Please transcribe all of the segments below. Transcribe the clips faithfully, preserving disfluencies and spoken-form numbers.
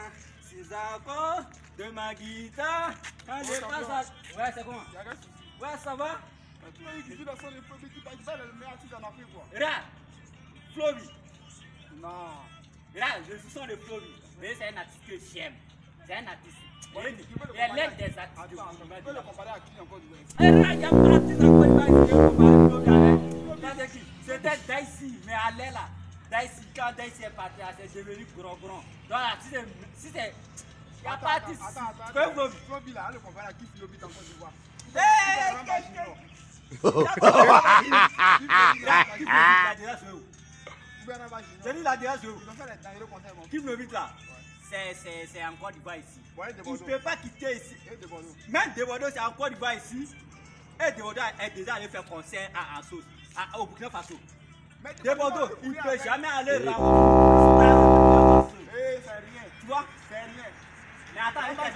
six accords de ma guitare. Quand je passe à... Ouais, c'est comment? Ouais, ça va? Regarde, Floby. Non. Regarde, je suis son de Floby. Mais c'est un artiste que j'aime. C'est un artiste. Il est l'un des artistes. Tu peux le comparer à qui encore du West? Regarde, il y a un artiste encore qui c'était Daisy, mais elle est là. Daisy, quand Daisy est parti, c'est devenu grand grand. Donc si c'est... Si c'est... Il n'y a pas d'artiste. Attends, attends, attends. Floby. Floby là, le comparer à qui Floby en Côte d'Ivoire? Hé, c'est lui la déjà joué. Qui me vite là? C'est en Côte d'Ivoire ici. Il ne peut pas quitter ici. Même Debordeaux, c'est en Côte d'Ivoire ici. Et Debordeaux est déjà allé faire concert à Ansos, au Burkina Faso. Debordeaux, il ne peut jamais aller là. Eh, c'est rien. Tu vois? C'est rien. Mais attends, il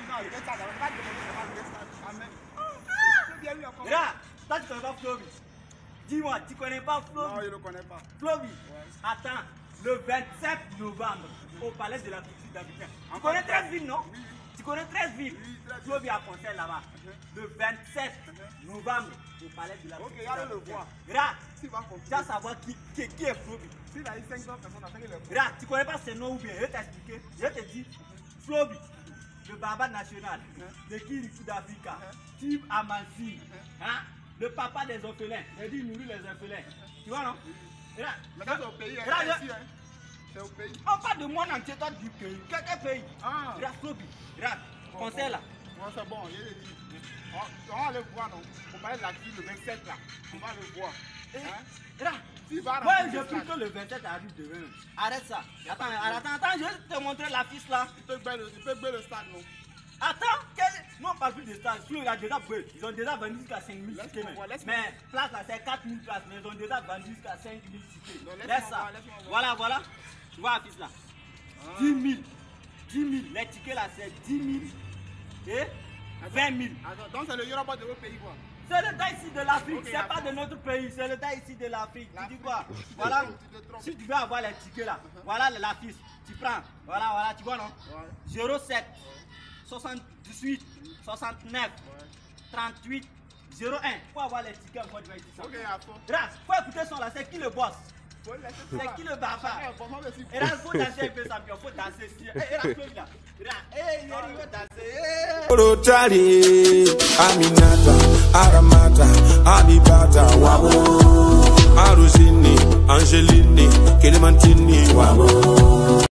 regarde, toi tu connais pas Floby. Dis-moi, tu connais pas Floby? Non, je ne le connais pas. Floby, attends, le vingt-sept novembre, au palais de la culture d'Abidjan. Tu connais treize villes, non? Oui. Tu connais treize villes? Floby a concert là-bas. Le vingt-sept novembre, au palais de la culture. Ok, allez le voir. Regarde, Tu vas tu vas savoir qui, qui, qui est Floby. S'il a eu cinq cents personnes, après il le voit. Regarde, tu connais pas ses noms ou bien? Je vais t'expliquer. Je te dis, Floby, le baba national, de Kirikou d'Africa, Tib Amansi, hein, le papa des orphelins, j'ai dit nourrir les orphelins. Tu vois, non? Regarde, Mais ça, c'est au pays, hein. regarde, C'est ici, hein. C'est au pays. on parle de monde entier, toi du pays. Quel pays? Ah. Regarde, Floby, regarde, Bon, concert bon. là. Ouais, c'est bon, je l'ai dit. On, on va le voir, non? On va aller là-dessus le vingt-sept là. On va le voir. Et, Hein? regarde, Tu vas moi remplir je le prie stade. que le vingt-sept arrive demain. Arrête ça. Attends, attends, attends, je vais te montrer l'affiche là. Il peut bailler le, il peut bailler le stade, non? Attends, quel... non, on parle plus de stade. Ils ont déjà brûlé. Ils ont déjà vendu jusqu'à cinq mille tickets. Laisse-moi voir, laisse-moi Mais place là, c'est quatre mille places. Mais ils ont déjà vendu jusqu'à cinq mille tickets. Non, laisse-moi Laisse ça. voir, laisse-moi voir. Voilà, voilà. Tu vois l'affiche là. Ah. dix mille. dix mille. Les tickets là, c'est dix mille et vingt mille. Attends, donc c'est le Yoruba de votre pays, quoi. C'est le tas ici de l'Afrique. Ok, C'est pas attends. de notre pays. C'est le tas ici de l'Afrique. Tu dis L'Afrique. quoi? Tu te Voilà. trompes, tu te trompes. Si tu veux avoir les tickets là, voilà l'affiche. Tu prends. Voilà, voilà. Tu vois non? Ouais. zéro sept soixante-dix-huit soixante-neuf trente-huit zéro un pour avoir les tickets en Côte d'Ivoire. Ok, à fond. Regarde, faut écouter son là, c'est qui le boss? Faut le laisser C'est faire. qui le barbare? Eh, bon, moi, merci. Et là, il faut danser un peu champion, faut danser. Eh, regarde, Floby là. Regarde, eh, il veut danser. Eh. Charlie, Aminata, Aramata, Abibata, Wabo, Arusini, Angelini, Clementini, Wabo.